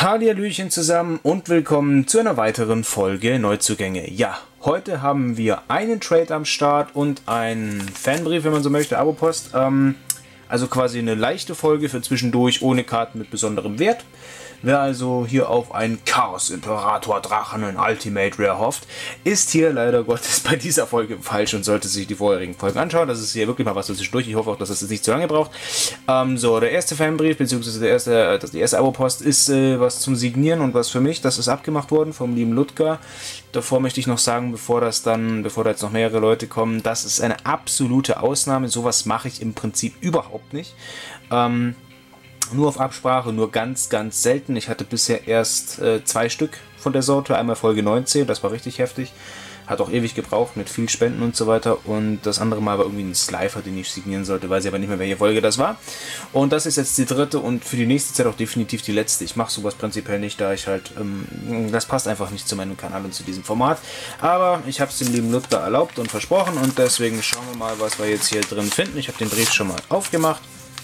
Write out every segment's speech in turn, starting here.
Hallihallöchen zusammen und willkommen zu einer weiteren Folge Neuzugänge. Ja, heute haben wir einen Trade am Start und einen Fanbrief, wenn man so möchte, Abo-Post. Also quasi eine leichte Folge für zwischendurch, ohne Karten mit besonderem Wert. Wer also hier auf einen Chaos-Imperator-Drachen in Ultimate Rare hofft, ist hier leider Gottes bei dieser Folge falsch und sollte sich die vorherigen Folgen anschauen. Das ist hier wirklich mal was zwischendurch. Ich hoffe auch, dass es nicht zu lange braucht. So, der erste Fanbrief, beziehungsweise die erste Abo-Post ist was zum Signieren und was für mich. Das ist abgemacht worden vom lieben Ludger. Davor möchte ich noch sagen, bevor da jetzt noch mehrere Leute kommen, das ist eine absolute Ausnahme. Sowas mache ich im Prinzip überhaupt nicht. Nur auf Absprache, nur ganz, ganz selten. Ich hatte bisher erst 2 Stück von der Sorte. Einmal Folge 19, das war richtig heftig. Hat auch ewig gebraucht mit viel Spenden und so weiter. Und das andere Mal war irgendwie ein Slifer, den ich signieren sollte. Weiß ich aber nicht mehr, welche Folge das war. Und das ist jetzt die dritte und für die nächste Zeit auch definitiv die letzte. Ich mache sowas prinzipiell nicht, da ich halt, das passt einfach nicht zu meinem Kanal und zu diesem Format. Aber ich habe es dem lieben Ludger erlaubt und versprochen. Und deswegen schauen wir mal, was wir jetzt hier drin finden. Ich habe den Brief schon mal aufgemacht.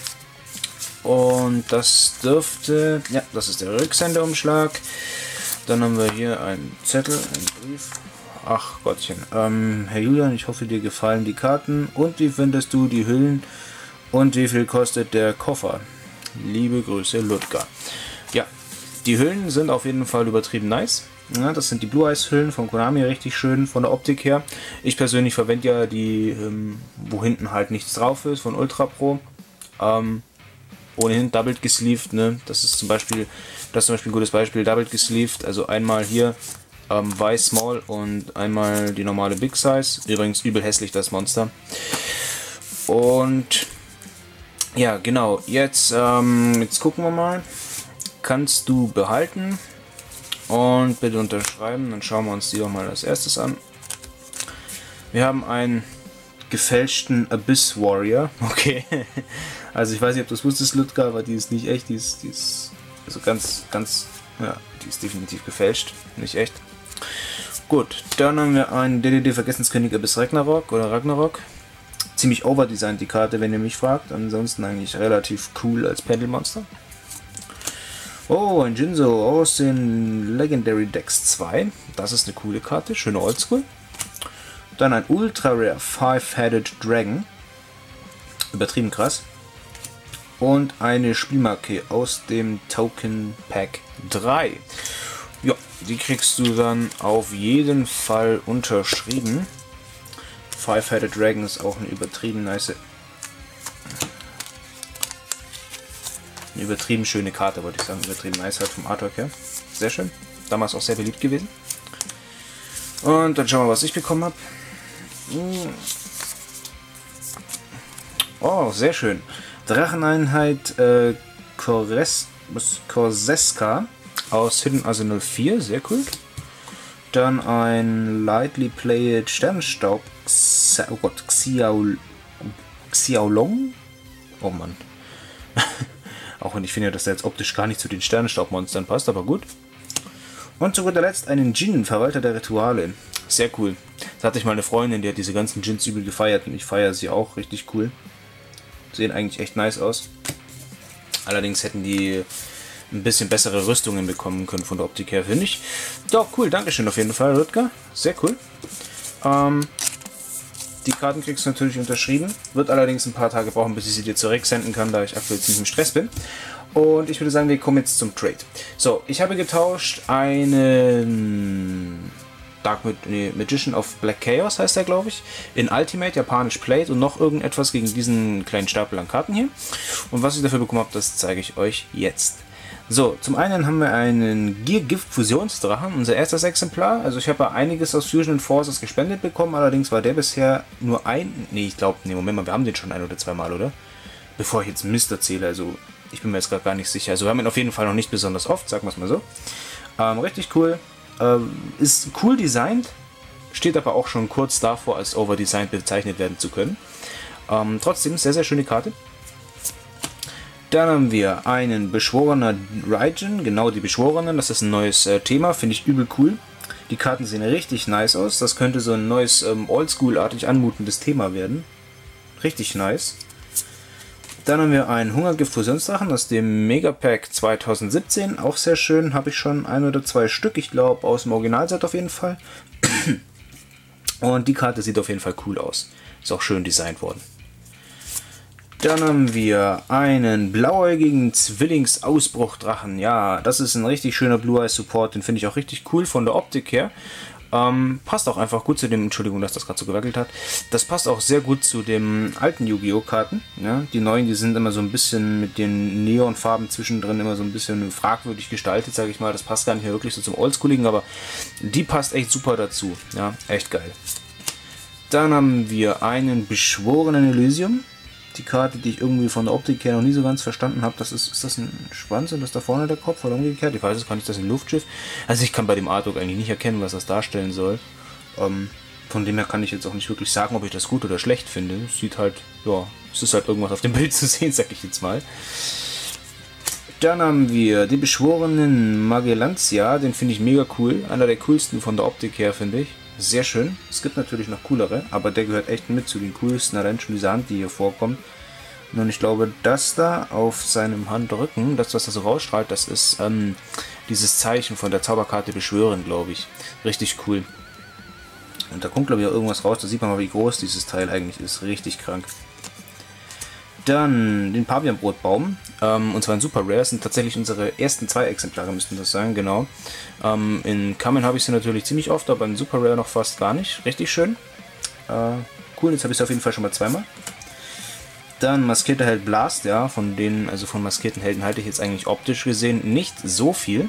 Und das dürfte, ja, das ist der Rücksenderumschlag. Dann haben wir hier einen Zettel, einen Brief. Ach Gottchen. Herr Julian, ich hoffe, dir gefallen die Karten. Und wie findest du die Hüllen? Und wie viel kostet der Koffer? Liebe Grüße, Ludger. Ja, die Hüllen sind auf jeden Fall übertrieben nice. Ja, das sind die Blue Eyes Hüllen von Konami, richtig schön von der Optik her. Ich persönlich verwende ja die, wo hinten halt nichts drauf ist, von Ultra Pro. Ohnehin doubled gesleeved, ne? Das ist zum Beispiel ein gutes Beispiel, doubled gesleeved, also einmal hier weiß Small und einmal die normale Big Size. Übrigens übel hässlich das Monster. Und ja, genau, jetzt gucken wir mal. Kannst du behalten und bitte unterschreiben, dann schauen wir uns die doch mal als erstes an. Wir haben einen gefälschten Abyss Warrior, okay. Also ich weiß nicht, ob du das wusstest, Ludger, aber die ist nicht echt, die ist also ganz, ja, die ist definitiv gefälscht, nicht echt. Gut, dann haben wir einen DDD Vergessenskönig Abyss Ragnarok oder Ragnarok. Ziemlich overdesigned die Karte, wenn ihr mich fragt, ansonsten eigentlich relativ cool als Pendelmonster. Oh, ein Jinzo aus den Legendary Decks 2, das ist eine coole Karte, schöne Oldschool. Dann ein Ultra Rare Five-Headed Dragon, übertrieben krass. Und eine Spielmarke aus dem Token Pack 3. Ja, die kriegst du dann auf jeden Fall unterschrieben. Five-Headed Dragon ist auch eine übertrieben schöne Karte, wollte ich sagen. Übertrieben nice halt vom Artwork her. Sehr schön. Damals auch sehr beliebt gewesen. Und dann schauen wir, was ich bekommen habe. Oh, sehr schön. Dracheneinheit Korseska aus Hidden Arsenal 4, sehr cool. Dann ein Lightly Played Sternenstaub Xiaolong. Oh Mann. Auch wenn ich finde, dass der jetzt optisch gar nicht zu den Sternenstaubmonstern passt, aber gut. Und zu guter Letzt einen Djinn, Verwalter der Rituale. Sehr cool. Da hatte ich mal eine Freundin, die hat diese ganzen Djinns übel gefeiert und ich feiere sie auch richtig cool. Sehen eigentlich echt nice aus. Allerdings hätten die ein bisschen bessere Rüstungen bekommen können von der Optik her, finde ich. Doch, cool, dankeschön auf jeden Fall, Ludger. Sehr cool. Die Karten kriegst du natürlich unterschrieben. Wird allerdings ein paar Tage brauchen, bis ich sie dir zurücksenden kann, da ich aktuell ziemlich im Stress bin. Und ich würde sagen, wir kommen jetzt zum Trade. So, ich habe getauscht einen Magician of Black Chaos, heißt er, glaube ich, in Ultimate, japanisch Played und noch irgendetwas gegen diesen kleinen Stapel an Karten hier. Und was ich dafür bekommen habe, das zeige ich euch jetzt. So, zum einen haben wir einen Gear Gift Fusionsdrachen, unser erstes Exemplar. Also ich habe ja einiges aus Fusion Forces gespendet bekommen, allerdings war der bisher nur ein... Nee, ich glaube, nee, Moment mal, wir haben den schon 1 oder 2 Mal, oder? Bevor ich jetzt Mist erzähle, also ich bin mir jetzt gerade gar nicht sicher. Also wir haben ihn auf jeden Fall noch nicht besonders oft, sagen wir es mal so. Richtig cool. Ist cool designt, steht aber auch schon kurz davor, als overdesigned bezeichnet werden zu können. Trotzdem, sehr, sehr schöne Karte. Dann haben wir einen Beschworener Raijin, genau die Beschworenen, das ist ein neues Thema, finde ich übel cool. Die Karten sehen richtig nice aus, das könnte so ein neues Oldschool-artig anmutendes Thema werden. Richtig nice. Dann haben wir einen Hungergift-Fusionsdrachen aus dem Megapack 2017. Auch sehr schön. Habe ich schon 1 oder 2 Stück. Ich glaube aus dem Originalset auf jeden Fall. Und die Karte sieht auf jeden Fall cool aus. Ist auch schön designt worden. Dann haben wir einen blauäugigen Zwillingsausbruchdrachen. Ja, das ist ein richtig schöner Blue Eye Support. Den finde ich auch richtig cool von der Optik her. Passt auch einfach gut zu dem, Entschuldigung, dass das gerade so gewackelt hat. Das passt auch sehr gut zu den alten Yu-Gi-Oh! Karten. Ja, die neuen, die sind immer so ein bisschen mit den Neonfarben zwischendrin immer so ein bisschen fragwürdig gestaltet, sage ich mal. Das passt gar nicht mehr wirklich so zum Oldschooligen, aber die passt echt super dazu. Ja, echt geil. Dann haben wir einen beschworenen Elysium. Die Karte, die ich irgendwie von der Optik her noch nie so ganz verstanden habe, ist das ein Schwanz und das da vorne der Kopf oder umgekehrt? Ich weiß es gar nicht, das ist ein Luftschiff. Also ich kann bei dem Artwork eigentlich nicht erkennen, was das darstellen soll. Von dem her kann ich jetzt auch nicht wirklich sagen, ob ich das gut oder schlecht finde. Es sieht halt, ja, es ist halt irgendwas auf dem Bild zu sehen, sag ich jetzt mal. Dann haben wir den beschworenen Magellantia, den finde ich mega cool. Einer der coolsten von der Optik her, finde ich. Sehr schön. Es gibt natürlich noch coolere, aber der gehört echt mit zu den coolsten, allein schon diese Hand, die hier vorkommt. Und ich glaube, das da auf seinem Handrücken, das, was da so rausstrahlt, das ist dieses Zeichen von der Zauberkarte Beschwören, glaube ich. Richtig cool. Und da kommt, glaube ich, auch irgendwas raus, da sieht man mal, wie groß dieses Teil eigentlich ist. Richtig krank. Dann den Pavianbrotbaum, und zwar in Super Rare, sind tatsächlich unsere ersten 2 Exemplare, müssten das sein, genau. In Kamen habe ich sie natürlich ziemlich oft, aber in Super Rare noch fast gar nicht. Richtig schön. Cool, jetzt habe ich sie auf jeden Fall schon mal zweimal. Dann maskierter Held Blast, ja, von denen, also von maskierten Helden halte ich jetzt eigentlich optisch gesehen nicht so viel.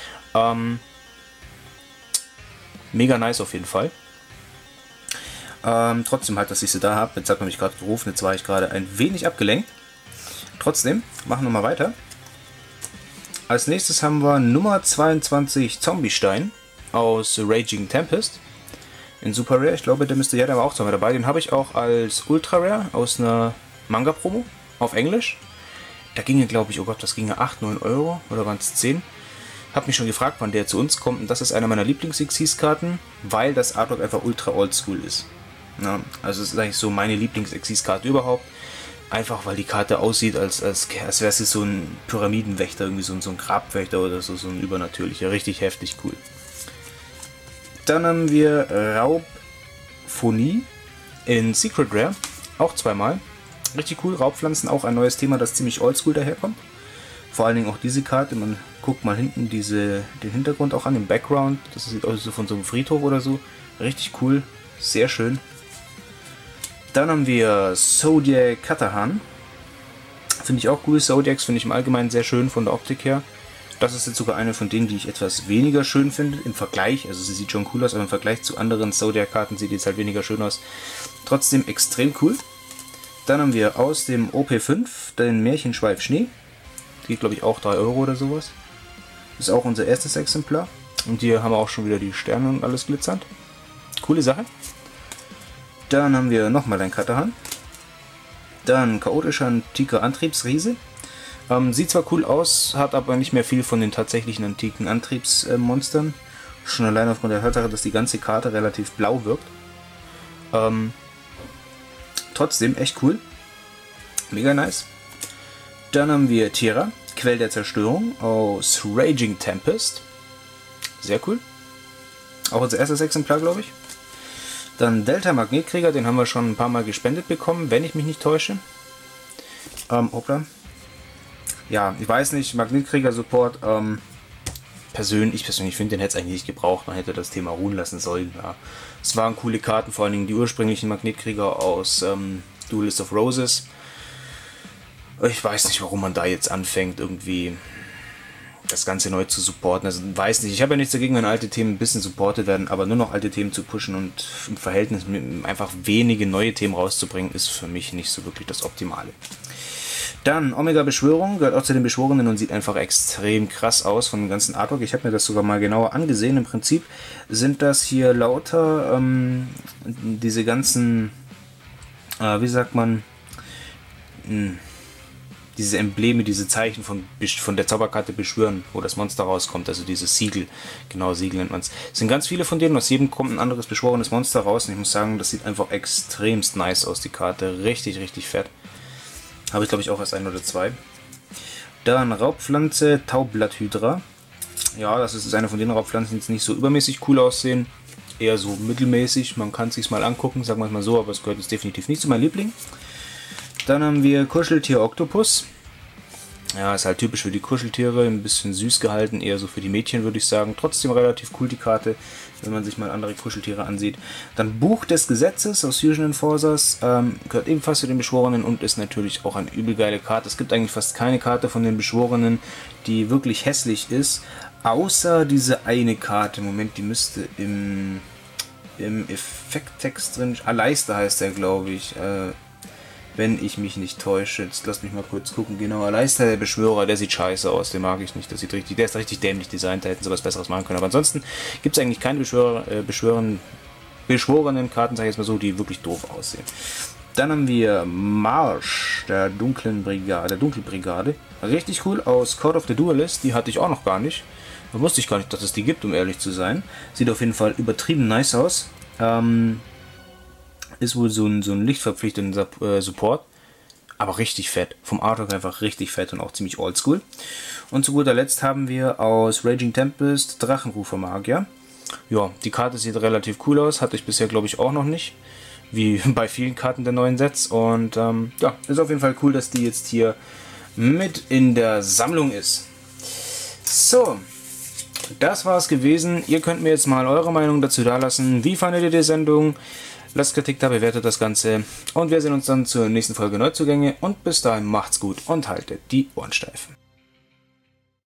Mega nice auf jeden Fall. Trotzdem halt, dass ich sie da habe. Jetzt hat man mich gerade gerufen, jetzt war ich gerade ein wenig abgelenkt. Trotzdem, machen wir mal weiter. Als nächstes haben wir Nummer 22 Zombiestein aus Raging Tempest. In Super Rare, ich glaube, der müsste ja, der war auch zweimal dabei. Den habe ich auch als Ultra Rare aus einer Manga-Promo auf Englisch. Da ginge, glaube ich, oh Gott, das ginge 8, 9 Euro oder waren es 10. Habe mich schon gefragt, wann der zu uns kommt. Und das ist einer meiner Lieblings-Xyz-Karten, weil das Artwork einfach ultra oldschool ist. Ja, also es ist eigentlich so meine Lieblings-Xyz-Karte überhaupt. Einfach weil die Karte aussieht, als wäre es so ein Pyramidenwächter, irgendwie so ein Grabwächter oder so ein übernatürlicher. Richtig heftig cool. Dann haben wir Raubphonie in Secret Rare. Auch zweimal. Richtig cool. Raubpflanzen, auch ein neues Thema, das ziemlich oldschool daherkommt. Vor allen Dingen auch diese Karte. Man guckt mal hinten den Hintergrund auch an, den Background. Das sieht aus wie von so einem Friedhof oder so. Richtig cool. Sehr schön. Dann haben wir Zodiac Katahan. Finde ich auch cool. Zodiacs finde ich im Allgemeinen sehr schön von der Optik her. Das ist jetzt sogar eine von denen, die ich etwas weniger schön finde im Vergleich. Also sie sieht schon cool aus, aber im Vergleich zu anderen Zodiac-Karten sieht die jetzt halt weniger schön aus. Trotzdem extrem cool. Dann haben wir aus dem OP5 den Märchenschweif Schnee. Die geht, glaube ich, auch 3 Euro oder sowas. Ist auch unser erstes Exemplar. Und hier haben wir auch schon wieder die Sterne und alles glitzernd. Coole Sache. Dann haben wir nochmal ein Katahan. Dann chaotischer antiker Antriebsriese. Sieht zwar cool aus, hat aber nicht mehr viel von den tatsächlichen antiken Antriebsmonstern. Schon allein aufgrund der Tatsache, dass die ganze Karte relativ blau wirkt. Trotzdem echt cool. Mega nice. Dann haben wir Tierra, Quell der Zerstörung aus Raging Tempest. Sehr cool. Auch unser erstes Exemplar, glaube ich. Dann Delta Magnetkrieger, den haben wir schon ein paar Mal gespendet bekommen, wenn ich mich nicht täusche. Hoppla. Ja, ich weiß nicht, Magnetkrieger-Support, ich persönlich finde, den hätte es eigentlich nicht gebraucht, man hätte das Thema ruhen lassen sollen. Ja. Es waren coole Karten, vor allen Dingen die ursprünglichen Magnetkrieger aus Duelist of Roses. Ich weiß nicht, warum man da jetzt anfängt, irgendwie das Ganze neu zu supporten. Also weiß nicht, ich habe ja nichts dagegen, wenn alte Themen ein bisschen supportet werden, aber nur noch alte Themen zu pushen und im Verhältnis einfach wenige neue Themen rauszubringen, ist für mich nicht so wirklich das Optimale. Dann Omega Beschwörung, gehört auch zu den Beschworenen und sieht einfach extrem krass aus von dem ganzen Artwork. Ich habe mir das sogar mal genauer angesehen. Im Prinzip sind das hier lauter diese ganzen, wie sagt man, diese Embleme, diese Zeichen von der Zauberkarte Beschwören, wo das Monster rauskommt, also dieses Siegel, genau, Siegel nennt man es. Es sind ganz viele von denen, aus jedem kommt ein anderes beschworenes Monster raus und ich muss sagen, das sieht einfach extremst nice aus, die Karte, richtig, richtig fett. Habe ich glaube ich auch erst ein oder zwei. Dann Raubpflanze Taublatthydra. Ja, das ist eine von den Raubpflanzen, die jetzt nicht so übermäßig cool aussehen. Eher so mittelmäßig. Man kann es sich mal angucken, sagen wir es mal so, aber es gehört jetzt definitiv nicht zu meinem Liebling. Dann haben wir Kuscheltier Oktopus. Ja, ist halt typisch für die Kuscheltiere, ein bisschen süß gehalten, eher so für die Mädchen würde ich sagen. Trotzdem relativ cool die Karte, wenn man sich mal andere Kuscheltiere ansieht. Dann Buch des Gesetzes aus Fusion Enforcers, gehört ebenfalls zu den Beschworenen und ist natürlich auch eine übel geile Karte. Es gibt eigentlich fast keine Karte von den Beschworenen, die wirklich hässlich ist, außer diese eine Karte. Moment, die müsste im Effekttext drin, Aleister heißt der, glaube ich, wenn ich mich nicht täusche. Jetzt lasst mich mal kurz gucken. Genau, Aleister, der Beschwörer, der sieht scheiße aus, den mag ich nicht. Der ist richtig dämlich designt, da hätten sie was Besseres machen können. Aber ansonsten gibt es eigentlich keine beschworenen Karten, sage ich jetzt mal so, die wirklich doof aussehen. Dann haben wir Marsch, der Dunkelbrigade. Richtig cool, aus Code of the Duelist, die hatte ich auch noch gar nicht. Da wusste ich gar nicht, dass es die gibt, um ehrlich zu sein. Sieht auf jeden Fall übertrieben nice aus. Ist wohl so ein lichtverpflichtender Support, aber richtig fett. Vom Artwork einfach richtig fett und auch ziemlich oldschool. Und zu guter Letzt haben wir aus Raging Tempest Drachenrufer Magier. Ja, die Karte sieht relativ cool aus, hatte ich bisher glaube ich auch noch nicht. Wie bei vielen Karten der neuen Sets. Und ja, ist auf jeden Fall cool, dass die jetzt hier mit in der Sammlung ist. So, das war es gewesen. Ihr könnt mir jetzt mal eure Meinung dazu dalassen. Wie fandet ihr die Sendung? Lasst Kritik da, bewertet das Ganze und wir sehen uns dann zur nächsten Folge Neuzugänge und bis dahin macht's gut und haltet die Ohren steif.